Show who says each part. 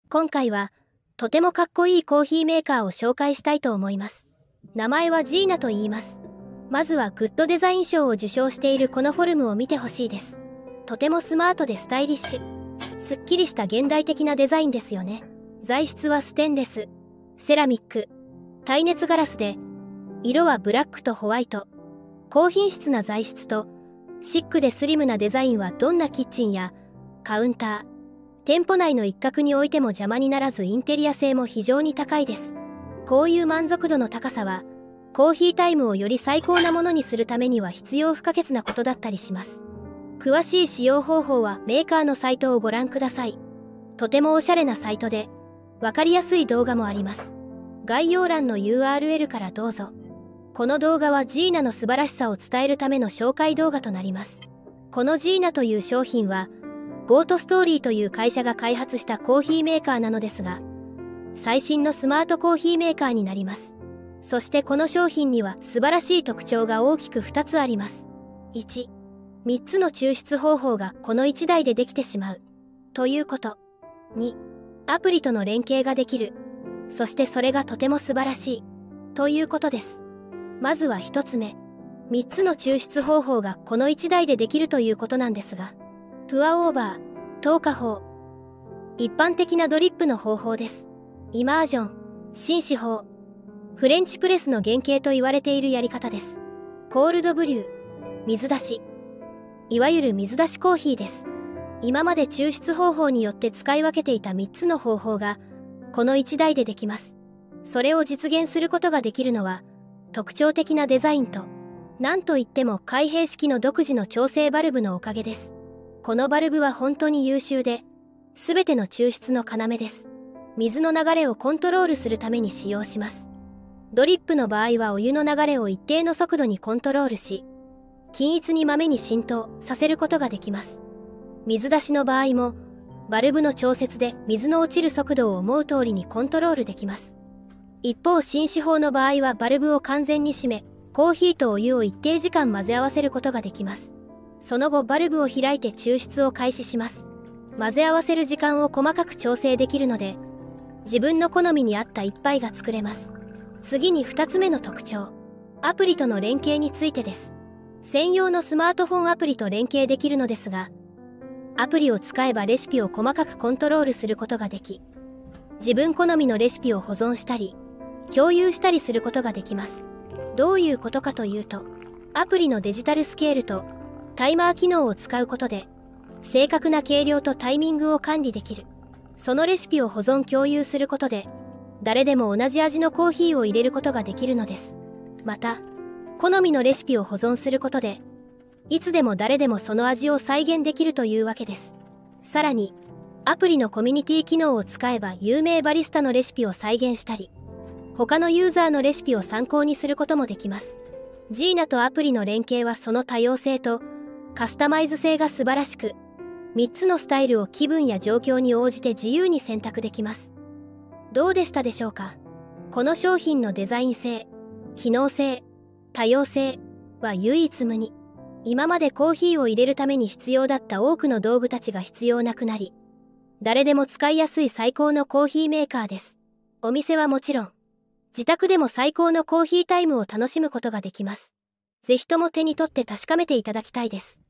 Speaker 1: 今回はとてもかっこいいコーヒーメーカーを紹介したいと思います。名前はジーナと言います。まずはグッドデザイン賞を受賞しているこのフォルムを見てほしいです。とてもスマートでスタイリッシュ、すっきりした現代的なデザインですよね。材質はステンレス、セラミック、耐熱ガラスで、色はブラックとホワイト。高品質な材質とシックでスリムなデザインはどんなキッチンやカウンター、店舗内の一角に置いても邪魔にならず、インテリア性も非常に高いです。こういう満足度の高さはコーヒータイムをより最高なものにするためには必要不可欠なことだったりします。詳しい使用方法はメーカーのサイトをご覧ください。とてもおしゃれなサイトでわかりやすい動画もあります。概要欄の URL からどうぞ。この動画はジーナの素晴らしさを伝えるための紹介動画となります。このジーナという商品はゴートストーリーという会社が開発したコーヒーメーカーなのですが、最新のスマートコーヒーメーカーになります。そしてこの商品には素晴らしい特徴が大きく2つあります。1、3つの抽出方法がこの1台でできてしまうということ。2、アプリとの連携ができる。そしてそれがとても素晴らしいということです。まずは1つ目、3つの抽出方法がこの1台でできるということなんですが、プアオーバー、透過法、一般的なドリップの方法です。イマージョン、浸死法、フレンチプレスの原型と言われているやり方です。コールドブリュー、水出し、いわゆる水出しコーヒーです。今まで抽出方法によって使い分けていた3つの方法がこの1台でできます。それを実現することができるのは特徴的なデザインと、なんといっても開閉式の独自の調整バルブのおかげです。このバルブは本当に優秀で、すべての抽出の要です。水の流れをコントロールするために使用します。ドリップの場合はお湯の流れを一定の速度にコントロールし、均一に豆に浸透させることができます。水出しの場合も、バルブの調節で水の落ちる速度を思う通りにコントロールできます。一方、浸死法の場合はバルブを完全に閉め、コーヒーとお湯を一定時間混ぜ合わせることができます。その後バルブを開いて抽出を開始します。混ぜ合わせる時間を細かく調整できるので、自分の好みに合った一杯が作れます。次に2つ目の特徴、アプリとの連携についてです。専用のスマートフォンアプリと連携できるのですが、アプリを使えばレシピを細かくコントロールすることができ、自分好みのレシピを保存したり共有したりすることができます。どういうことかというと、アプリのデジタルスケールとタイマー機能を使うことで正確な計量とタイミングを管理できる。そのレシピを保存共有することで誰でも同じ味のコーヒーを入れることができるのです。また好みのレシピを保存することでいつでも誰でもその味を再現できるというわけです。さらにアプリのコミュニティ機能を使えば有名バリスタのレシピを再現したり、他のユーザーのレシピを参考にすることもできます。ジーナとアプリの連携はその多様性とカスタマイズ性が素晴らしく、3つのスタイルを気分や状況に応じて自由に選択できます。どうでしたでしょうか。この商品のデザイン性、機能性、多様性は唯一無二。今までコーヒーを入れるために必要だった多くの道具たちが必要なくなり、誰でも使いやすい最高のコーヒーメーカーです。お店はもちろん、自宅でも最高のコーヒータイムを楽しむことができます。ぜひとも手に取って確かめていただきたいです。